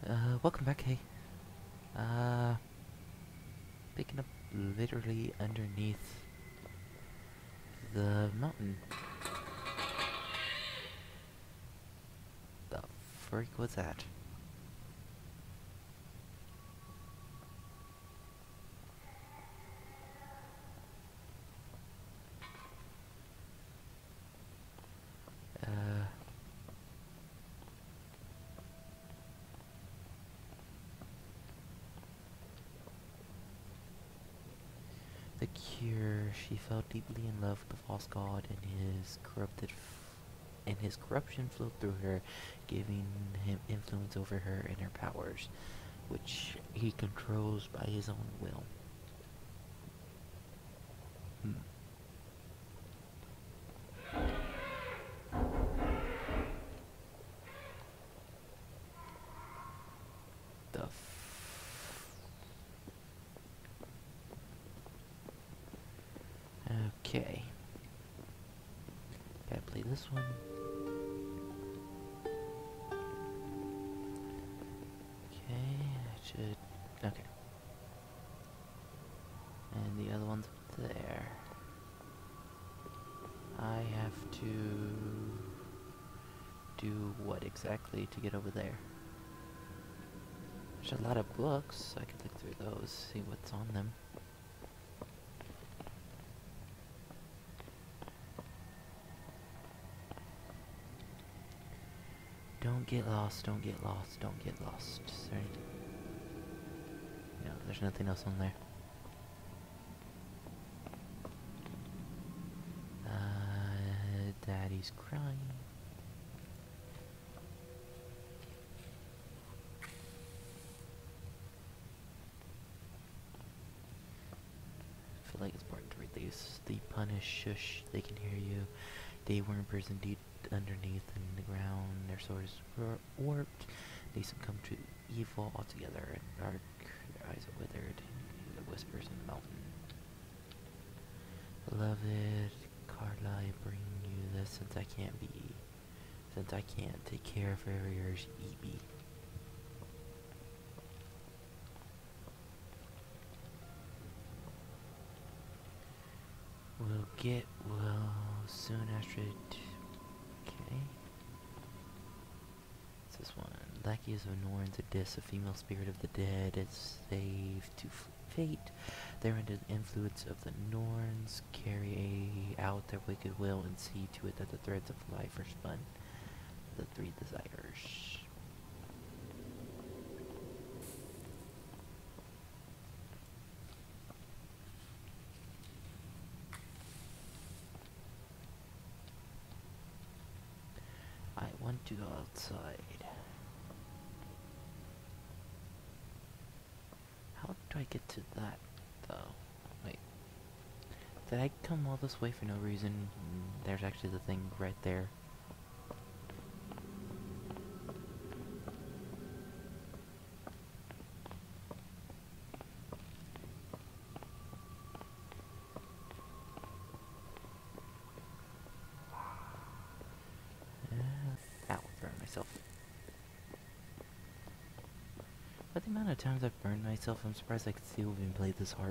Welcome back, hey. Uh, Picking up literally underneath the mountain. The freak was that? Uh, the cure. She fell deeply in love with the false god, and his corruption flowed through her, giving him influence over her and her powers, which he controls by his own will. Hmm. The Okay. Gotta play this one. Okay, I should... Okay. And the other one's up there. I have to... do what exactly to get over there? There's a lot of books. I could look through those, see what's on them. Don't get lost, don't get lost, don't get lost. Is there anything? No, there's nothing else on there. Daddy's crying. I feel like it's important to read these. The punish, shush, they can hear you. They were imprisoned deep underneath in the ground. Their swords were warped. They succumb to evil altogether and dark. Their eyes are withered. The whispers in the mountain. Beloved Carla, I bring you this since I can't take care of yours, E.B. We'll get well soon after it. Okay. What's this one? Lackeys of Norns, a dis, a female spirit of the dead, is saved to fate. They're under the influence of the Norns, carry out their wicked will, and see to it that the threads of life are spun. The three desires. I want to go outside. How do I get to that, though? Wait. Did I come all this way for no reason? There's actually the thing right there. Ow, burned myself. But the amount of times I've burned myself, I'm surprised I could still even play this harp.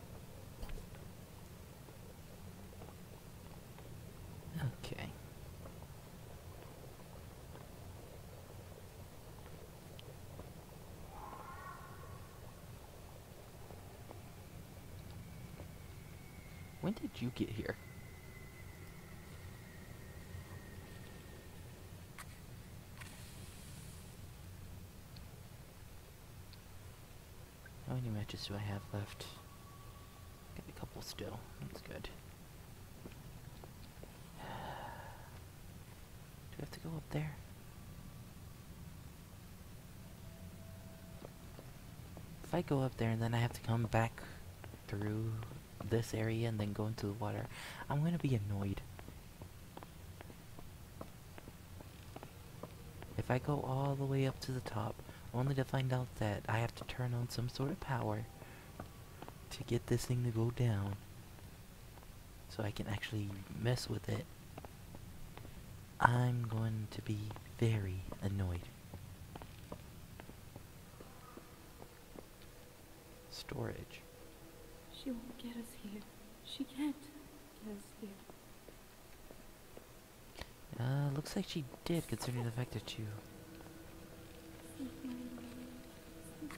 Okay. When did you get here? How many matches do I have left? Got a couple still. That's good. Do I have to go up there? If I go up there and then I have to come back through this area and then go into the water, I'm gonna be annoyed. If I go all the way up to the top, only to find out that I have to turn on some sort of power to get this thing to go down, so I can actually mess with it, I'm going to be very annoyed. storage. She won't get us here. She can't get us here. Looks like she did, considering the fact that you... Sleep, my love. Sleep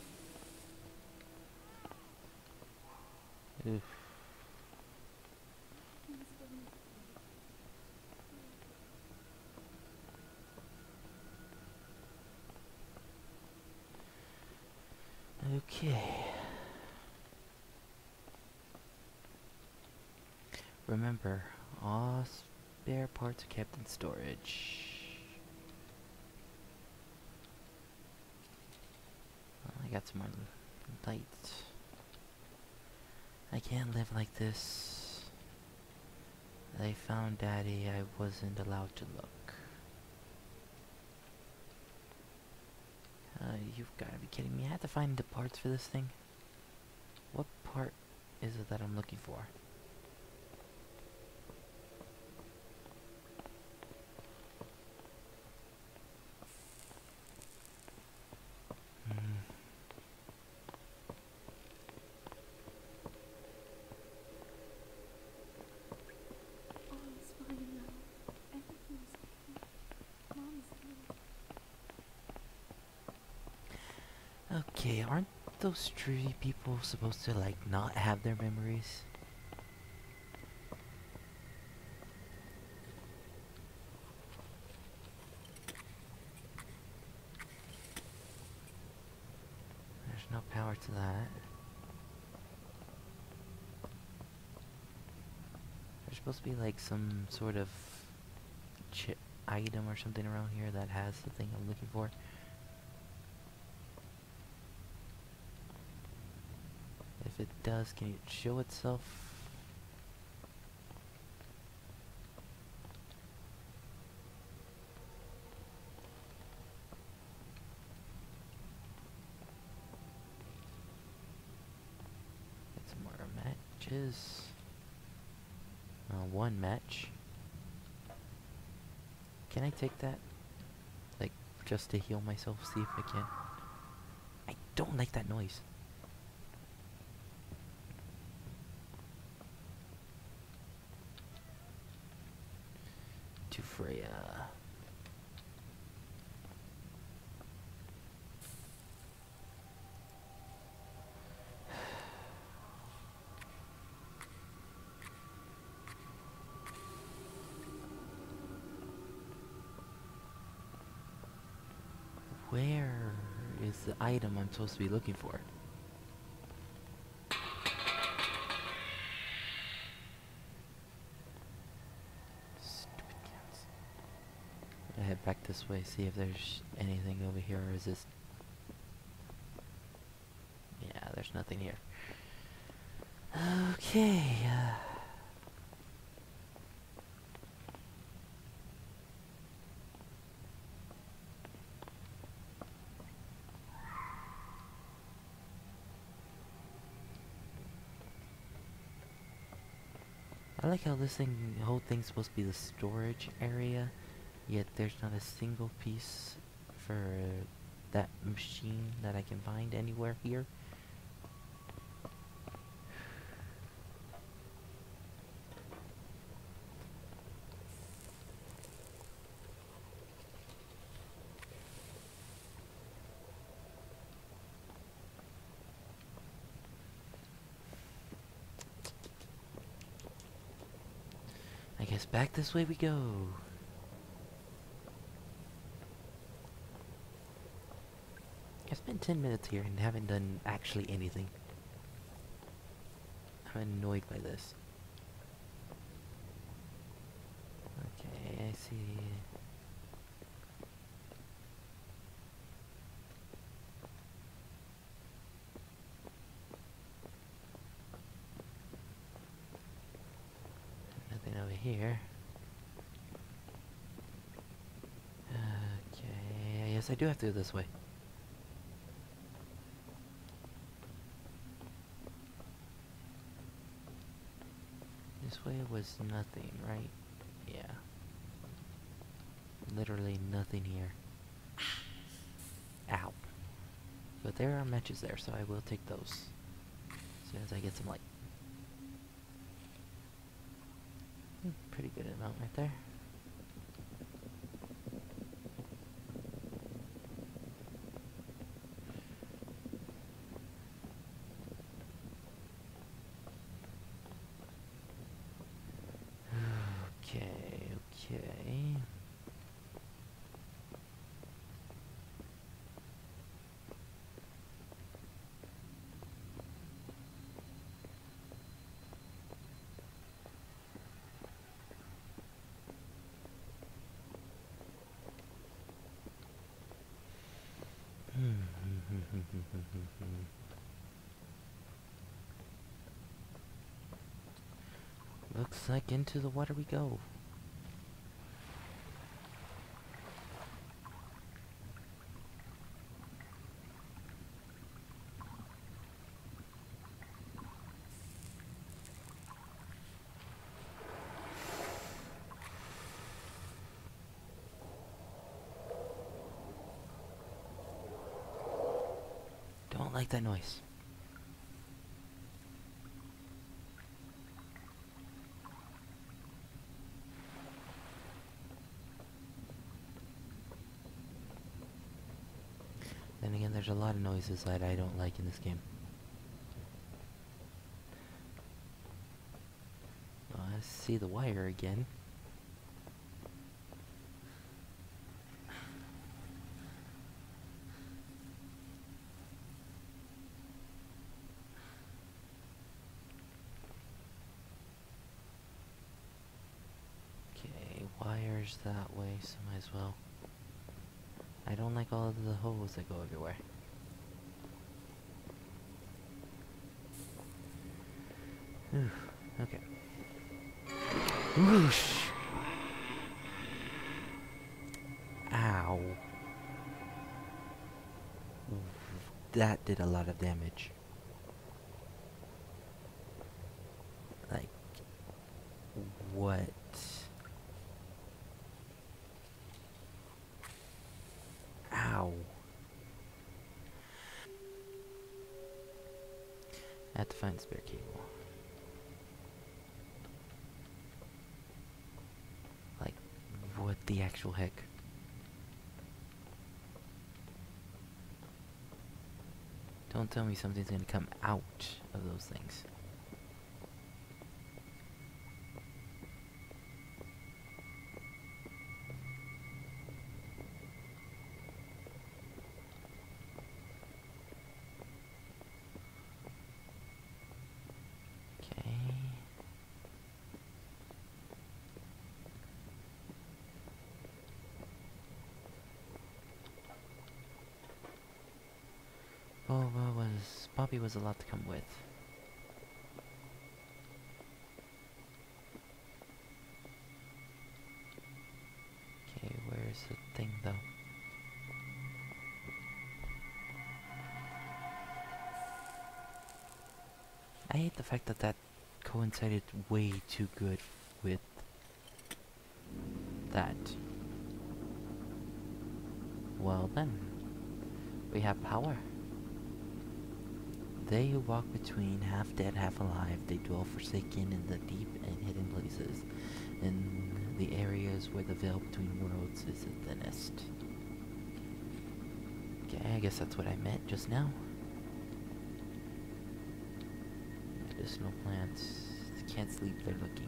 now. Oof. Please believe me. Okay. Remember, all spare parts are kept in storage. Well, I got some more lights. I can't live like this. They found Daddy. I wasn't allowed to look. You've got to be kidding me. I have to find the parts for this thing. What part is it that I'm looking for? All is fine now. Everything's okay. Mom is here. Okay, aren't those tree people supposed to, like, not have their memories? There's no power to that. There's supposed to be, like, some sort of chip item or something around here that has the thing I'm looking for. If it does, can it show itself? Get some more matches. One match. Can I take that? Like, just to heal myself, see if I can. I don't like that noise. To Freya. Where is the item I'm supposed to be looking for? Stupid cats. I'm gonna head back this way, see if there's anything over here, or is this... Yeah, there's nothing here. Okay, I like how this thing, the whole thing's supposed to be the storage area, yet there's not a single piece for that machine that I can find anywhere here. I guess back this way we go. I spent 10 minutes here and haven't done actually anything. I'm annoyed by this. Okay, I see. Nothing over here. Okay, yes, I do have to go this way. This way was nothing, right? Yeah. Literally nothing here. Ow. But there are matches there, so I will take those. soon as I get some light. Pretty good amount right there. Okay. Looks like into the water we go. Don't like that noise. Then again, there's a lot of noises that I don't like in this game. I see the wire again. Okay, wires that way, so might as well. I don't like all of the holes that go everywhere. Okay. Whoosh! Ow. That did a lot of damage. Like, what? Ow. I have to find the spare cable. Like, what the actual heck? Don't tell me something's gonna come out of those things. Okay. Bobby was a lot to come with. Okay, where's the thing though? I hate the fact that that coincided way too good with that. Well then, we have power. They who walk between half dead, half alive, they dwell forsaken in the deep and hidden places, in the areas where the veil between worlds is the thinnest. Okay, I guess that's what I meant just now. Medicinal plants. Can't sleep, they're looking.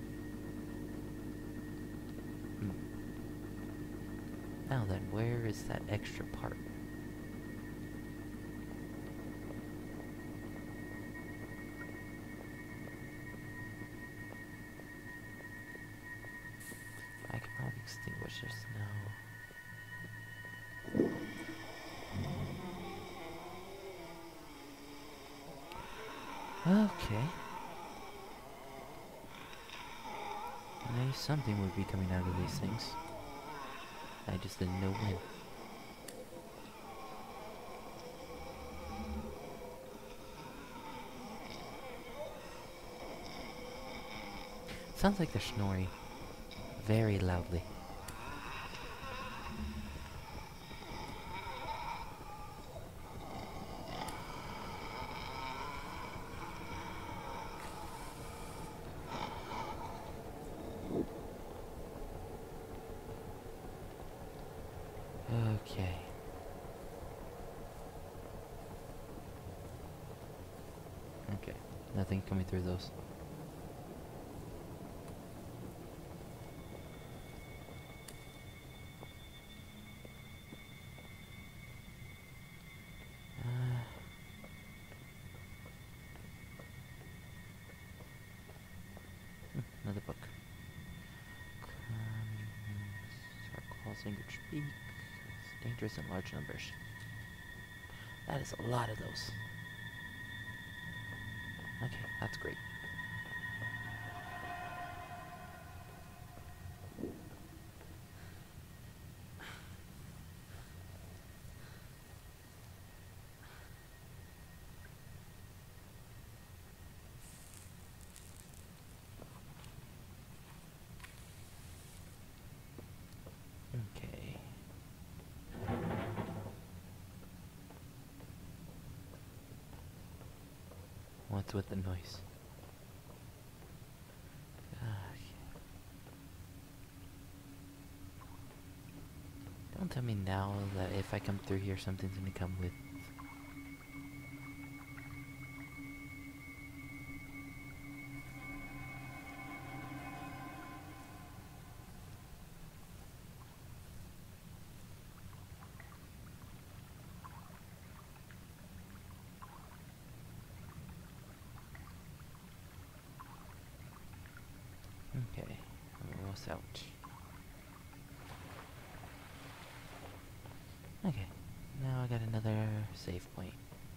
Now then, where is that extra part? I can probably extinguish this now. Okay. I knew something would be coming out of these things. I just didn't know when. Sounds like they're snoring very loudly. nothing coming through those. Another book. Circles, English speak. It's dangerous in large numbers. That is a lot of those. Okay, that's great. Okay. What's with the noise? Don't tell me now that if I come through here, something's gonna come with. Okay, I'm almost out. Okay, now I got another save point.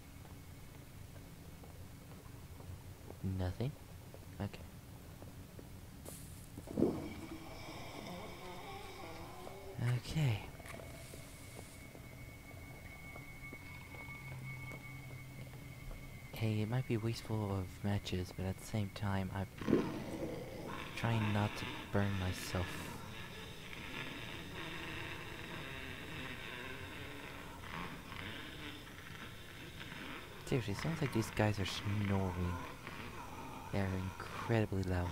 Nothing? Okay. Okay. Hey, it might be wasteful of matches, but at the same time, I'm trying not to burn myself. Seriously, it sounds like these guys are snoring. They're incredibly loud.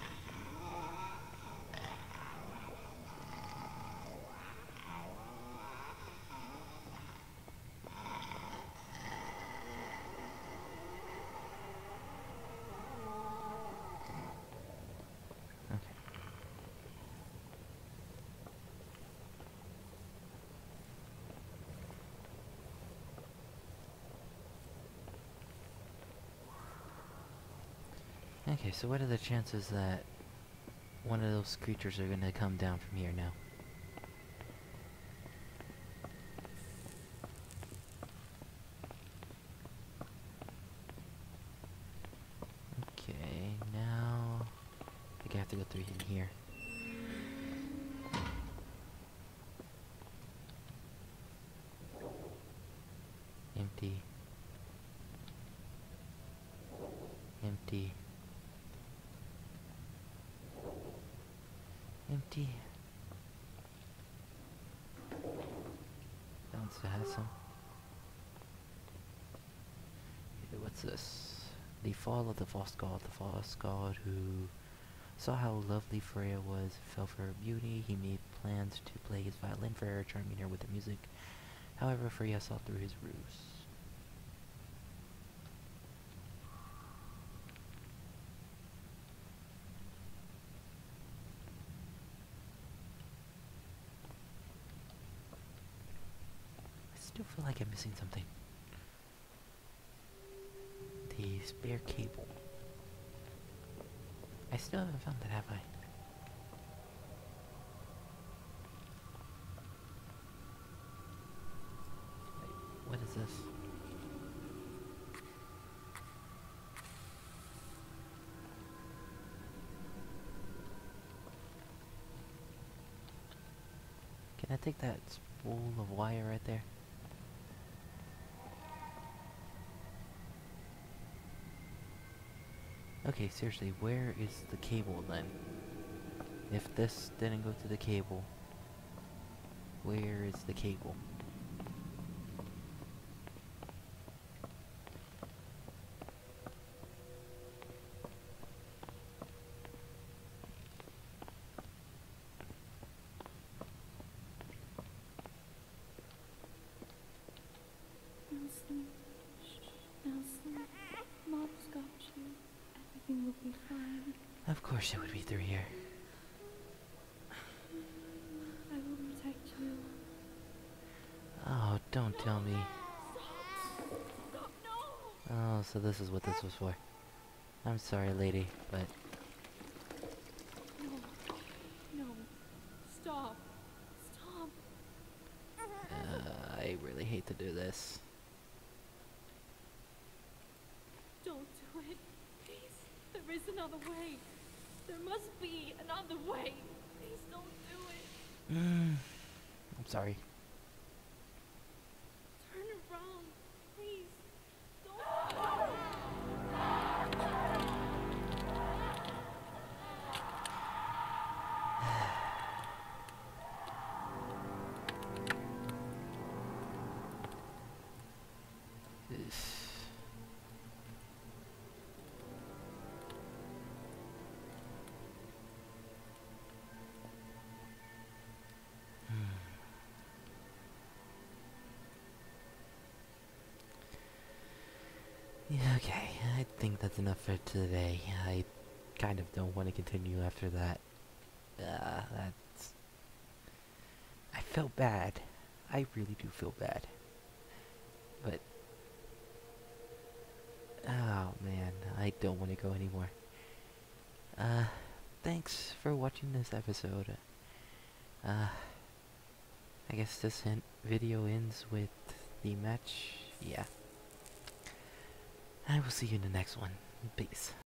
Okay, so what are the chances that one of those creatures are gonna come down from here now? Okay, now I think I have to go through in here. Empty. Empty. Empty. That one still has some. Okay, what's this? The fall of the false god who saw how lovely Freya was, fell for her beauty. He made plans to play his violin for her, charming her with the music. However, Freya saw through his ruse. I still feel like I'm missing something. The spare cable. I still haven't found that, have I? Wait, what is this? Can I take that spool of wire right there? Okay, seriously, where is the cable then? If this didn't go to the cable, where is the cable? Nelson, shh, Nelson, Mom's got you. be fine. Of course it would be through here. I will protect you. Oh, don't tell me. Stop, no! Oh, so this is what this was for. I'm sorry, lady, but... No. Stop. Stop. I really hate to do this. Don't do it. Please. There is another way. There must be another way. Please don't do it. I'm sorry. Turn around. Please. Don't. Yeah, okay, I think that's enough for today. I kind of don't want to continue after that. That's... I felt bad. I really do feel bad. But... oh man, I don't want to go anymore. Thanks for watching this episode. I guess this video ends with the match. Yeah. I will see you in the next one. Peace.